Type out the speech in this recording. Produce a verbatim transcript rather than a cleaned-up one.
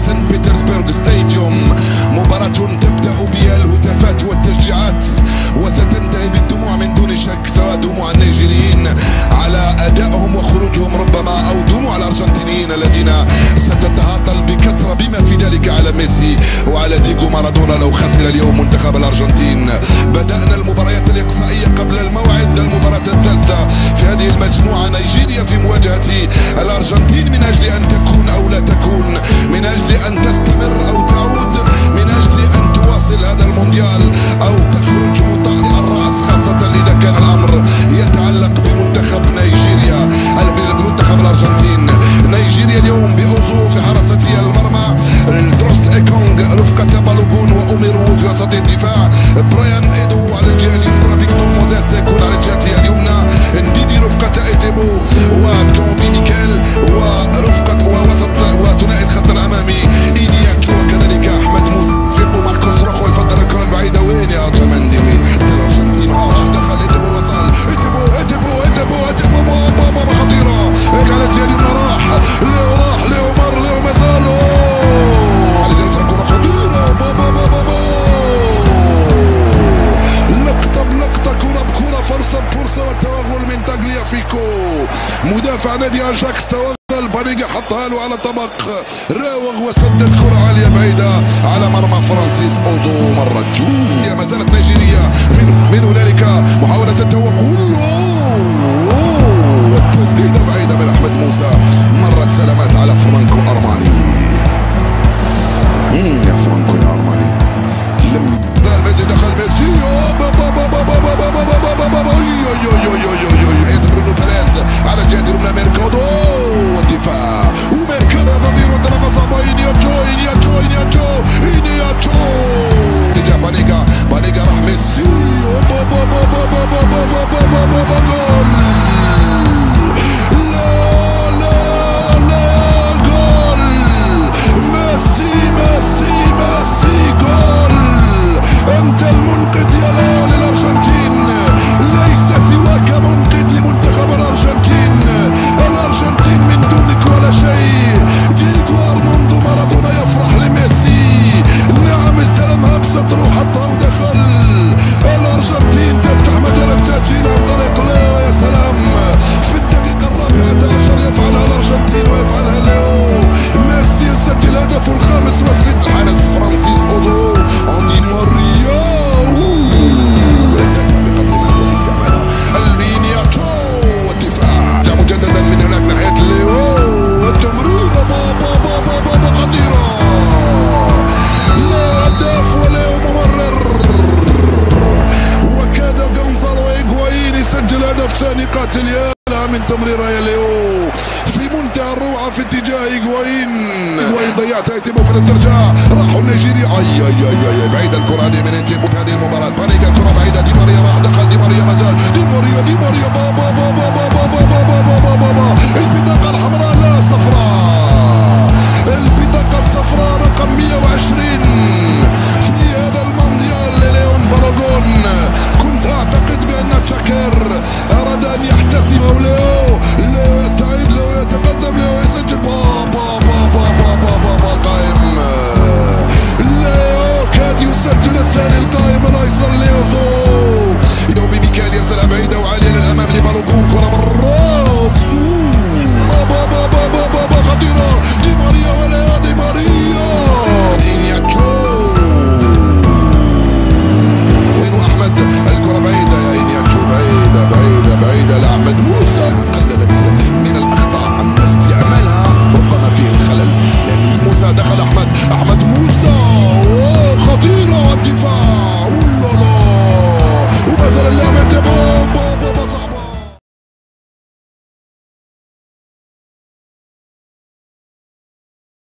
سان بيترسبرغ ستاديوم. مباراة تبدأ بالهتافات والتشجيعات وستنتهي بالدموع من دون شك، سواء دموع النيجيريين على أدائهم وخروجهم ربما، أو دموع الأرجنتينيين الذين ستتهاطل بكثرة بما في ذلك على ميسي وعلى ديغو مارادونا لو خسر اليوم منتخب الأرجنتين. بدأنا المباريات الإقصائية قبل الموعد، المباراة الثالثة في هذه المجموعة، نيجيريا في مواجهة الأرجنتين من أجل أن تكون أو لا تكون، من أجل أن تستمر أو تعود، من أجل أن تواصل هذا المونديال أو تخرج مطأطئ الرأس، خاصة إذا كان الأمر يتعلق بمنتخب نيجيريا بمنتخب الأرجنتين. نيجيريا اليوم بأوزو في حراسة المرمى، تروست إيكونغ رفقة بالوغون وأميرو في وسط الدفاع، برايان إيدو على الجهة اليسرى، فيكتور موزيس سيكون على الجهة اليمنى، نديدي رفقة إيتيبو وجومي ميكيل ورفقة ووسط وثنائي الخط الأمامي إيدياتشو، وكذلك أحمد موسى فيبو ماركوس روخو يفضل الكرة البعيدة. وين يا أوتاماندي وين حتى الأرجنتين راح دخل إيتيبو وصل إيتيبو إيتيبو إيتيبو إيتيبو بابا خطيرة على الجهة اليمنى، راح ليو راح ليو مر ليو مازال على جهة الكرة خطيرة بابا بابا لقطة بلقطة كرة بكرة فرصة بفرصة، والتوغل من تاغليافيكو مدافع نادي أجاكس، توغل بانيجا حطها له على طبق، راوغ وسدد كرة عالية بعيدة على مرمى فرانسيس أوزو مرت. ما زالت نيجيريا من من هنالك محاولة التوغل والتسديدة بعيدة من أحمد موسى، مرت سلامات على فرانكو أرماني. يا فرانكو يا أرماني لم دار ميسي، دخل ميسي بابا بابا بابا بابا بابا بابا برونو بيريز على جهة اليمنى، ميركادو والدفاع وميركادو غفير وانطلاقة صعبة، إنياتشو إنياتشو إنياتشو إنياتشو تجاه بانيجا، بانيجا راح ميسي بابا بابا بابا بابا بابا بابا جول، لا لا لا جول، ميسي ميسي ميسي جول، أنت المنقذ يا ليو للأرجنتين، ليس سواك منقذ لمنتخب الأرجنتين. الأرجنتين من دونك ولا شيء. ديغو أرماندو مارادونا يفرح لميسي، نعم استلمها بسطره حطها ودخل. الأرجنتين تفتح مجال التسجيل عن طريق ليو، يا سلام، في الدقيقة الرابعة عشر يفعلها الأرجنتين ويفعلها ليو ميسي، يسجل هدفه الخامس والست. الحارس فرانسيس أوزو أندي موريو مجددا من هناك ناحية ليو، التمريرة بابا بابا بابا خطيرة، لا هداف وليو ممرر، وكاد غونزالو هيغوايين يسجل هدف ثاني قاتل. يا من تمريرة يا ليو في منتهى الروعة في اتجاه هيغوايين، هيغوايين ضيعتها إيتيبو في الاسترجاع، راحوا النيجيري اي اي اي اي بعيدة الكرة هذه من إيتيبو في هذه المباراة. بانيجا كرة بعيدة، دي ماريا راح دخل، دي ماريا مازال، دي ماريا دي ماريا بابا بابا بابا بابا بابا بابا البطاقة الحمراء لا صفراء.